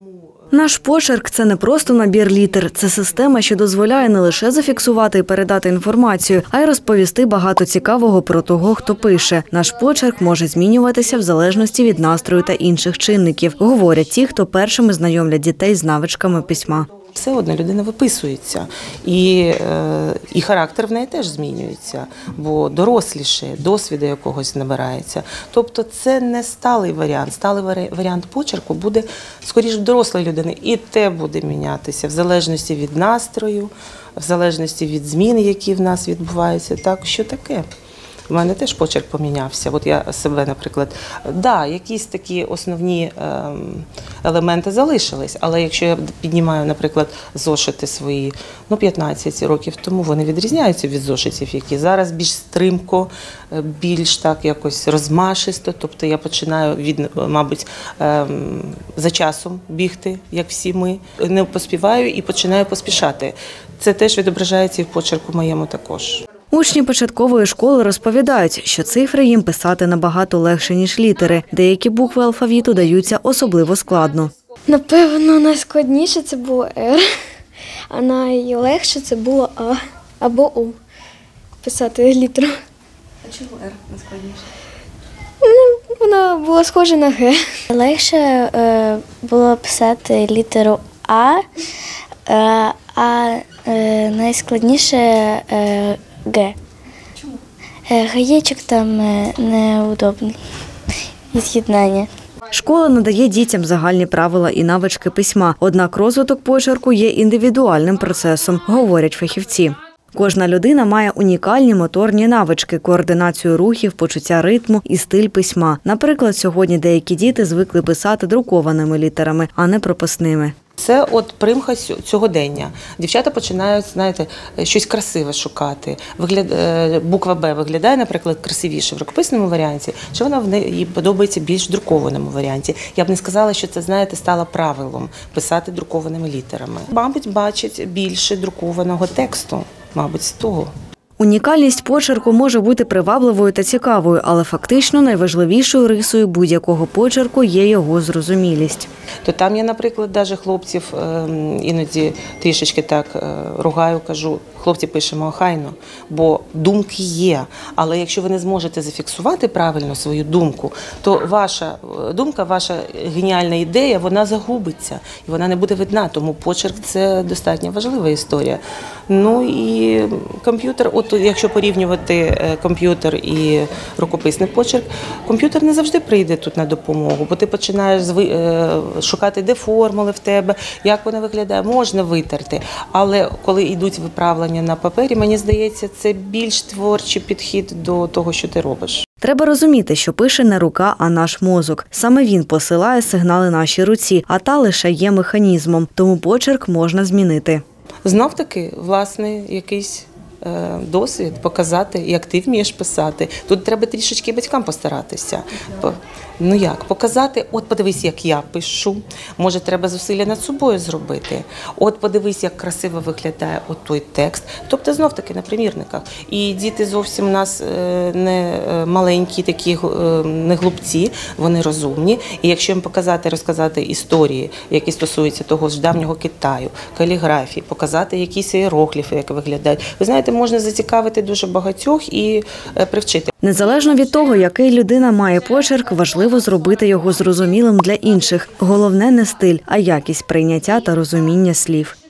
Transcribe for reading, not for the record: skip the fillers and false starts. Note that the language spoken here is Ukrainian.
Наш почерк – це не просто набір літер. Це система, що дозволяє не лише зафіксувати і передати інформацію, а й розповісти багато цікавого про того, хто пише. Наш почерк може змінюватися в залежності від настрою та інших чинників, говорять ті, хто першими знайомлять дітей з навичками письма. Все одно людина виписується, і характер в неї теж змінюється, бо доросліше, досвіду якогось набирається. Тобто це не сталий варіант. Сталий варіант почерку буде, скоріше, в дорослої людини. І те буде мінятися в залежності від настрою, в залежності від змін, які в нас відбуваються. Так, що таке? У мене теж почерк помінявся. От я себе, наприклад, якісь такі основні елементи залишились, але якщо я піднімаю, наприклад, зошити свої, 15 років тому, вони відрізняються від зошитів, які зараз більш стрімко, більш так якось розмашисто, тобто я починаю, мабуть, за часом бігти, як всі ми, не поспіваю і починаю поспішати. Це теж відображається і в почерку моєму також. Учні початкової школи розповідають, що цифри їм писати набагато легше, ніж літери. Деякі букви алфавіту даються особливо складно. Напевно, найскладніше це було «Р», а найлегше це було «А» або «У» писати літеру. А чому «Р» найскладніше? Вона була схожа на «Г». Легше було писати літеру а найскладніше Г. Чому? Гаєчок там неудобний і з'єднання. Школа надає дітям загальні правила і навички письма, однак розвиток почерку є індивідуальним процесом, говорять фахівці. Кожна людина має унікальні моторні навички, координацію рухів, почуття ритму і стиль письма. Наприклад, сьогодні деякі діти звикли писати друкованими літерами, а не прописними. Це примха сьогодення. Дівчата починають, щось красиве шукати. Буква «Б» виглядає, наприклад, красивіше в рукописному варіанті, чи вона їй подобається більш в друкованому варіанті. Я б не сказала, що це, стало правилом писати друкованими літерами. Мабуть, бачать більше друкованого тексту, мабуть, з того. Унікальність почерку може бути привабливою та цікавою, але фактично найважливішою рисою будь-якого почерку є його зрозумілість. То там я, наприклад, навіть хлопців іноді трішечки так ругаю, кажу, хлопці, пишемо охайно, бо думки є. Але якщо ви не зможете зафіксувати правильно свою думку, то ваша думка, ваша геніальна ідея, вона загубиться і вона не буде видна. Тому почерк – це достатньо важлива історія. І комп'ютер, якщо порівнювати комп'ютер і рукописний почерк, комп'ютер не завжди прийде тут на допомогу, бо ти починаєш шукати, де формули в тебе, як вона виглядає, можна витерти. Але коли йдуть виправлення на папері, мені здається, це більш творчий підхід до того, що ти робиш. Треба розуміти, що пише не рука, а наш мозок. Саме він посилає сигнали нашій руці, а та лише є механізмом, тому почерк можна змінити. Знов-таки, власне, якийсь досвід показати, як ти вмієш писати. Тут треба трішечки батькам постаратися. Як? Показати, подивись, як я пишу. Може, треба зусилля над собою зробити. Подивись, як красиво виглядає той текст. Тобто, знов-таки, на примірниках. І діти зовсім у нас не маленькі, такі, не глупці, вони розумні. І якщо їм показати, розказати історії, які стосуються того ж давнього Китаю, каліграфії, показати якісь іерогліфи, як виглядають. Ви знаєте, можна зацікавити дуже багатьох і привчити. Незалежно від того, який людина має почерк, важливо зробити його зрозумілим для інших. Головне не стиль, а якість прийняття та розуміння слів.